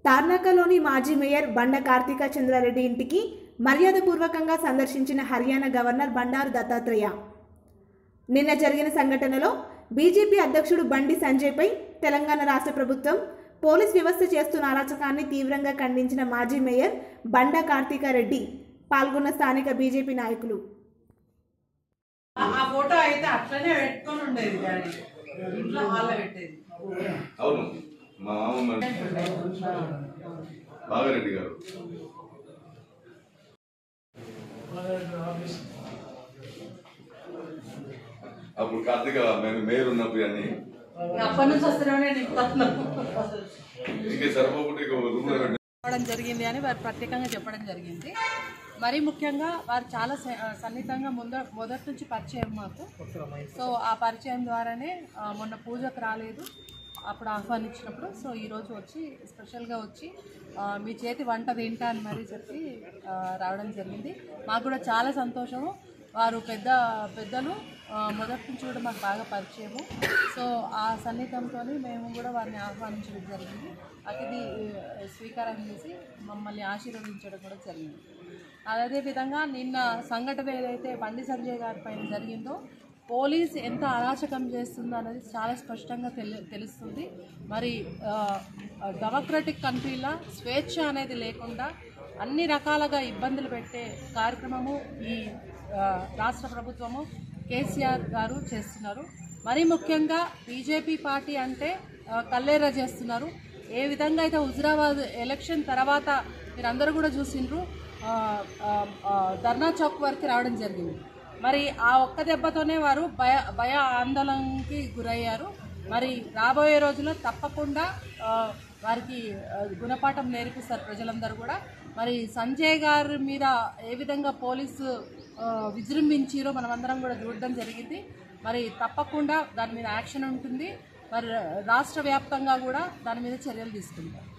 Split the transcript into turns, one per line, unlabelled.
తార్నాకలోని మాజీ మేయర్ బండ కార్తిక చంద్రారెడ్డి ఇంటికి మర్యాదపూర్వకంగా సందర్శించిన హర్యానా గవర్నర్ బండారు దత్తాత్రేయ. నిన్న జరిగిన సంఘటనలో బీజేపీ అధ్యక్షుడు బండి సంజయ్పై తెలంగాణ రాష్ట్ర ప్రభుత్వం పోలీస్ వ్యవస్థ చేస్తున్న అరాచకాన్ని తీవ్రంగా ఖండించిన మాజీ మేయర్ బండ కార్తిక రెడ్డి పాల్గొన్న స్థానిక బీజేపీ నాయకులు.
ఫోటో అయితే అట్లనే పెట్టుకొని ఉండేది డాడీ, ఇంట్లో హాల్లో పెట్టేది.
అవును, మా మామ బాగారెడ్డి గారు అప్పుడు కార్తీక మేము మేయర్ ఉన్నప్పుడు అన్ని
అప్పటి నుంచి వస్తున్నానే
ఇంకే సరిపోకుండా
చెప్పడం జరిగింది అని వారు ప్రత్యేకంగా చెప్పడం జరిగింది. మరీ ముఖ్యంగా వారు చాలా సన్నిహితంగా మొదటి నుంచి పరిచయం మాకు. సో ఆ పరిచయం ద్వారానే మొన్న పూజకు రాలేదు, అప్పుడు ఆహ్వానించినప్పుడు సో ఈరోజు వచ్చి స్పెషల్గా వచ్చి మీ చేతి వంట తింటా అని మరీ చెప్పి రావడం జరిగింది. మాకు కూడా చాలా సంతోషము. వారు పెద్దలు మొదటి నుంచి కూడా మాకు బాగా పరిచయము. సో ఆ సన్నిహితంతో మేము కూడా వారిని ఆహ్వానించడం జరిగింది. అతిథి స్వీకారం చేసి మమ్మల్ని ఆశీర్వదించడం కూడా జరిగింది. అదేవిధంగా నిన్న సంఘటన ఏదైతే బండి సంజయ్ గారి పైన జరిగిందో పోలీస్ ఎంత అరాచకం చేస్తుందో అనేది చాలా స్పష్టంగా తెలుస్తుంది. మరి డెమోక్రటిక్ కంట్రీలో స్వేచ్ఛ అనేది లేకుండా అన్ని రకాలుగా ఇబ్బందులు పెట్టే కార్యక్రమము ఈ రాష్ట్ర ప్రభుత్వము కేసీఆర్ గారు చేస్తున్నారు. మరీ ముఖ్యంగా బీజేపీ పార్టీ అంటే కల్లేరా చేస్తున్నారు. ఏ విధంగా అయితే హుజురాబాద్ ఎలక్షన్ తర్వాత మీరందరూ కూడా చూసిండ్రు, ధర్నా చౌక్ వరకు రావడం జరిగింది. మరి ఆ ఒక్క దెబ్బతోనే వారు భయ ఆందోళనకి గురయ్యారు. మరి రాబోయే రోజుల్లో తప్పకుండా వారికి గుణపాఠం నేర్పిస్తారు ప్రజలందరూ కూడా. మరి సంజయ్ గారి మీద ఏ విధంగా పోలీసు విజృంభించారో మనమందరం కూడా చూడడం జరిగింది. మరి తప్పకుండా దాని మీద యాక్షన్ ఉంటుంది. మరి రాష్ట్ర వ్యాప్తంగా కూడా దాని మీద చర్యలు తీసుకుంటారు.